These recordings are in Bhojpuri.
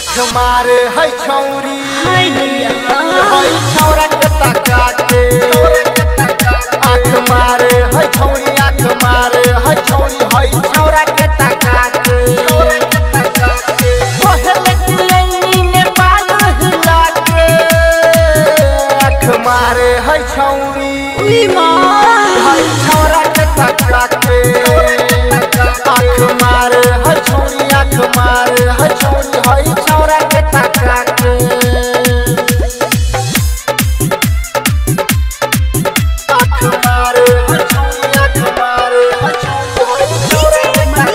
आँख मारे है छौरी है छौरा के तका के आँख मारे है छौरी आँख मारे है छौरी है छौरा के तका के पहले दिल्ली नेपाल हिला के आँख मारे है छौरी है छौरा के तका के आँख मारे है छौरी आँख मारे है छौरी है छौरा के तका के आँख मारे है छौरी आँख मारे है छौरी है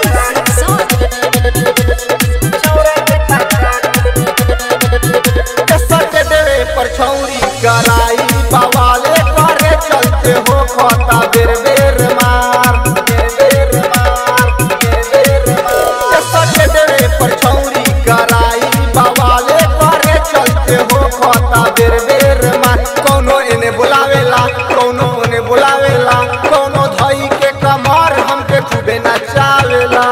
छौरा के तका के कसर के देवे पर छौरी कराई बवाले करे चलते हो खोता बेर बेर मार कसर के देवे पर छौरी कराई बवाले करे चलते हो खोता बेर बेर मार कोनो इने बुलावेला कोनो उने बुलावेला कोनो धई के कमर हमके खूबे नचावेला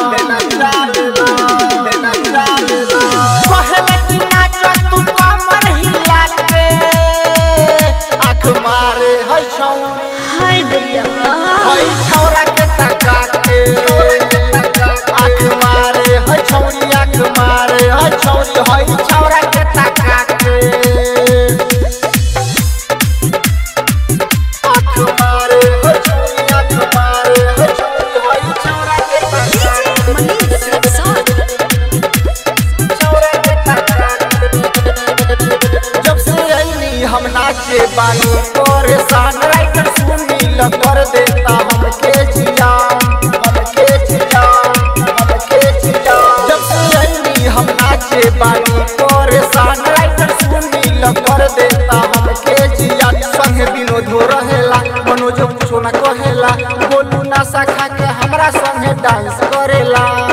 पहले की नाचा तू कमर हिला के आँख मारे है छौरी है छौरा के तका के आँख मारे है छौरी आँख मारे है छौरी है छौरा के तका के आँख मारे है छौरी आँख मारे है छौरी है छौरा के तका छौरा के तका जब से अइनी हम नाचे बानी परेशान राइटर सुनी कर देता हमके जिया जब से अइनी हम नाचे बानी परेशान राइटर सुनी कर देता हमके जिया संगे विनोद हो रहेला मनोज कुछो ना कहेला बोलू ना सखा के हमरा संगे डांस करेला।